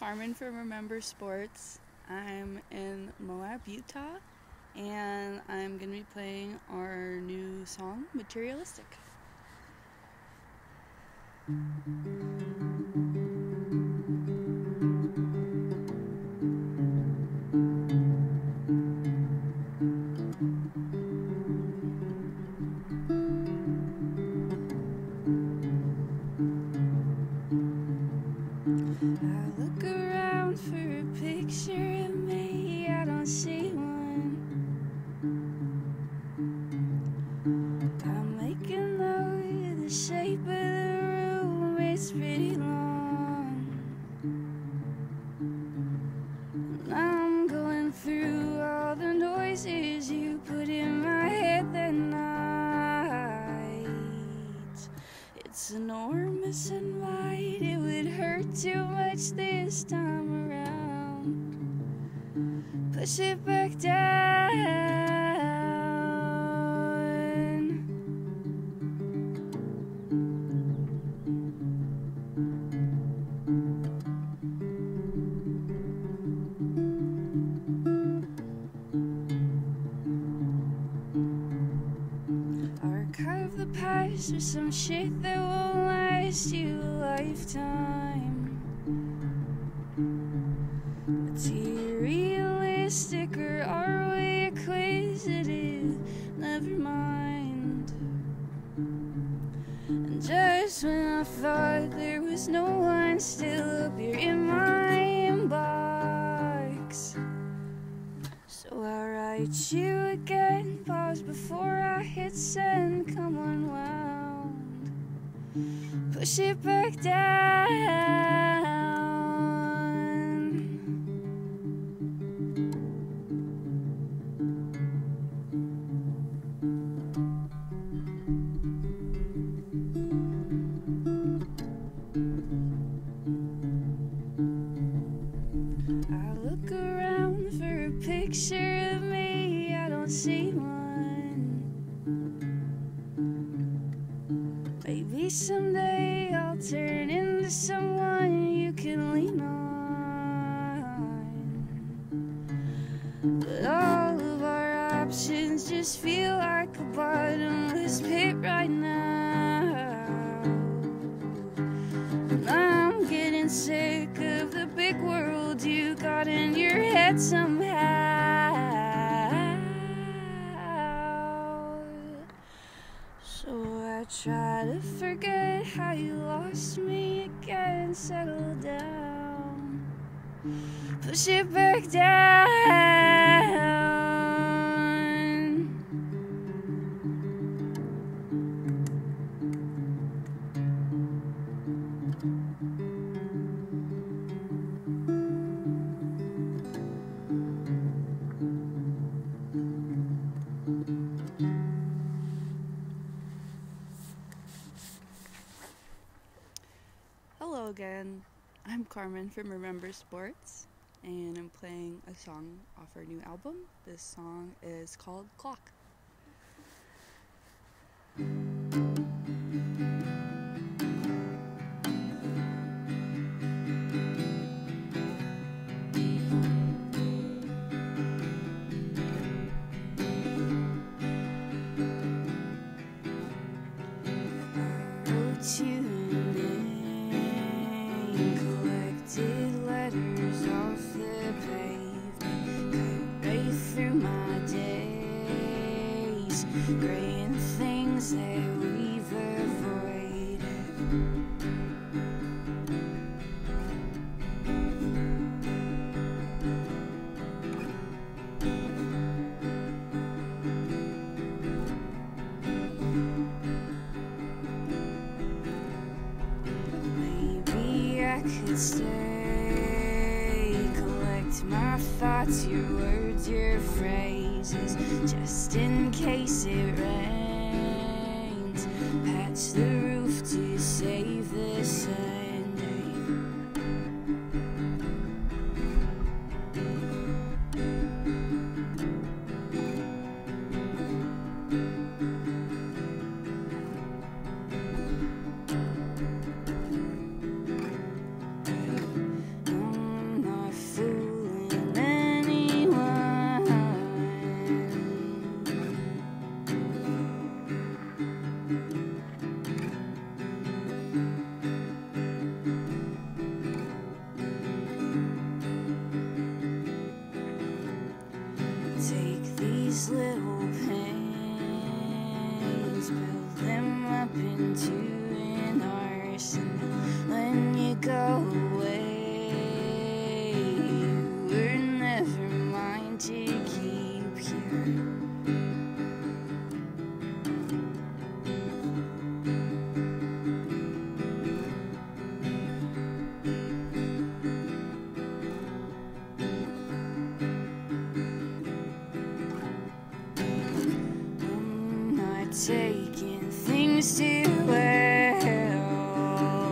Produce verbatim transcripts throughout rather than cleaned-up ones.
Carmen from Remember Sports. I'm in Moab, Utah, and I'm going to be playing our new song, Materialistic. I look around for a picture of me, I don't see one. I make a note of the shape of the room, it's pretty long. And I'm going through all the noises you put in my head that night. It's enormous and wide, it would hurt too much this time around. Push it back down. Archive the past with some shit that won't last you a lifetime. Materialistic, or are we acquisitive? Never mind. And just when I thought there was no one still up here in my inbox, so I write you again, pause before I hit send, come unwound, push it back down. I look around for a picture of me, I don't see one. Maybe someday I'll turn into someone you can lean on. But all of our options just feel like a bottomless pit right now. And I'm getting sick of the big world you got in your head somehow. So I try to forget how you lost me again, settle down, push it back down. Hello again, I'm Carmen from Remember Sports, and I'm playing a song off our new album. This song is called Clock. I wrote you collected letters off the pavement, cut right through my days, graying things that we've avoided. Maybe I could stay, collect my thoughts, your words, your phrases, just in case it rains, patch the roof to save the Sunday. these little pains, build them up into an arsenal. When you go away, you were never mine to keep here. Taking things too well.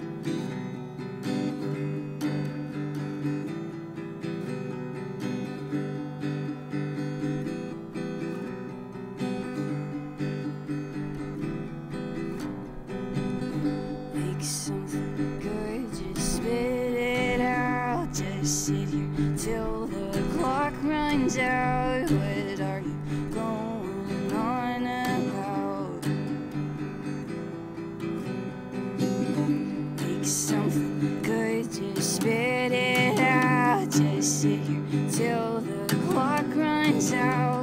Make something good, just spit it out. Just sit here till the clock runs out. What are you going on about? Make something good, just spit it out. Just sit here till the clock runs out.